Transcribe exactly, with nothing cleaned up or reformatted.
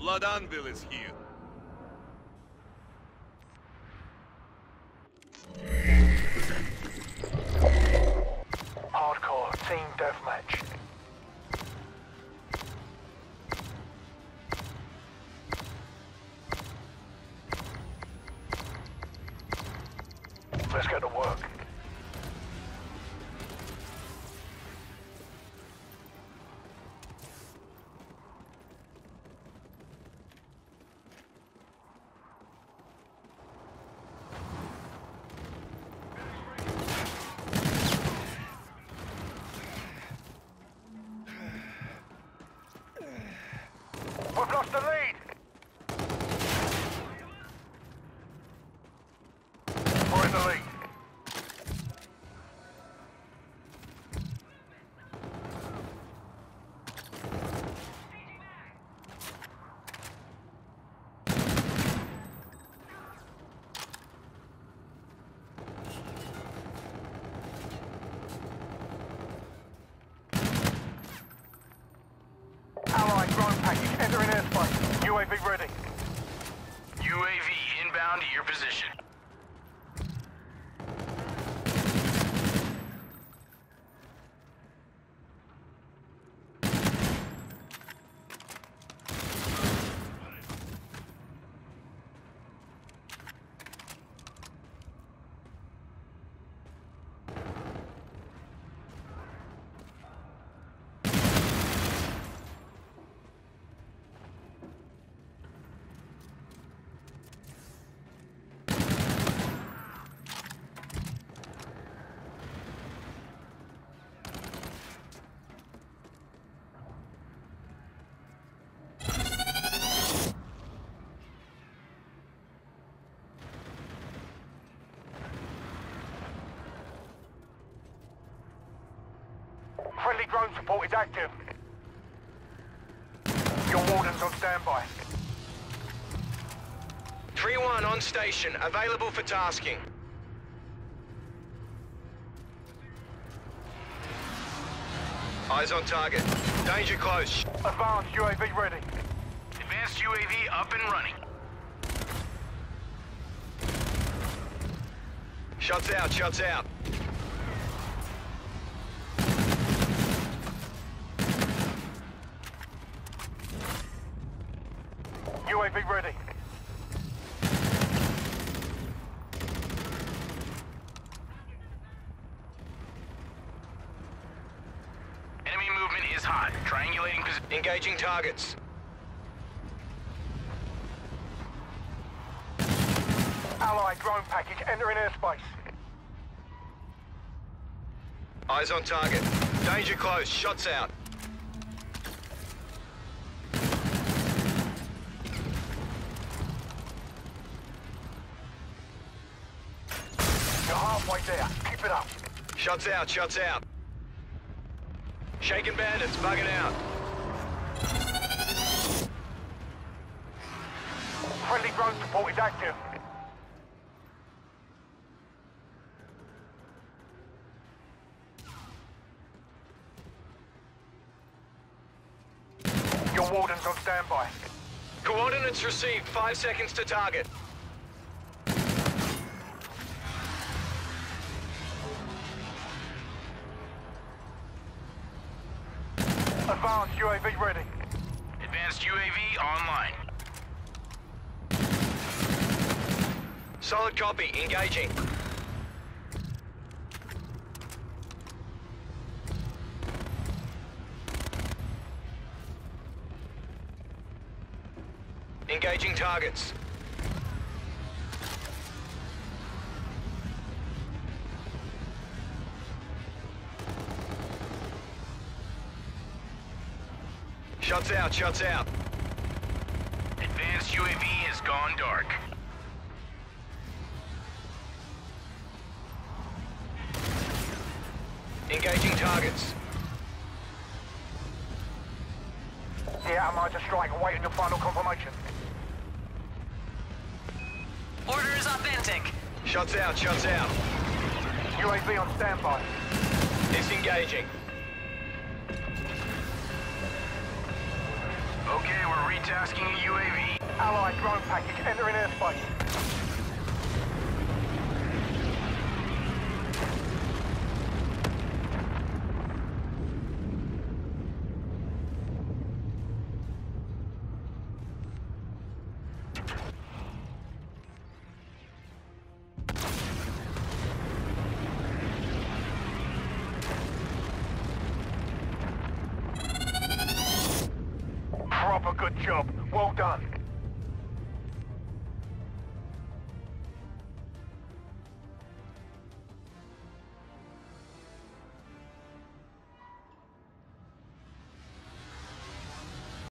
Blood Anvil is here. Hardcore team deathmatch. Let's get to work. We've lost the lead! We're in the lead. Allied drone package entering airspace. U A V ready. U A V inbound to your position. Friendly drone support is active. Your warden's on standby. three one on station, available for tasking. Eyes on target. Danger close. Advanced U A V ready. Advanced U A V up and running. Shots out, shots out. U A V ready. Enemy movement is hot. Triangulating position. Engaging targets. Allied drone package entering airspace. Eyes on target. Danger close. Shots out. You're halfway there. Keep it up. Shots out, shots out. Shaking bandits, bugging out. Friendly drone support is active. Your warden's on standby. Coordinates received. Five seconds to target. Advanced U A V ready. Advanced U A V online. Solid copy. Engaging. Engaging targets. Shots out, shots out. Advanced U A V has gone dark. Engaging targets. The atomizer strike awaiting your final confirmation. Order is authentic. Shots out, shots out. U A V on standby. Disengaging. Okay, we're retasking a U A V. Allied drone package entering airspace. Proper good job. Well done.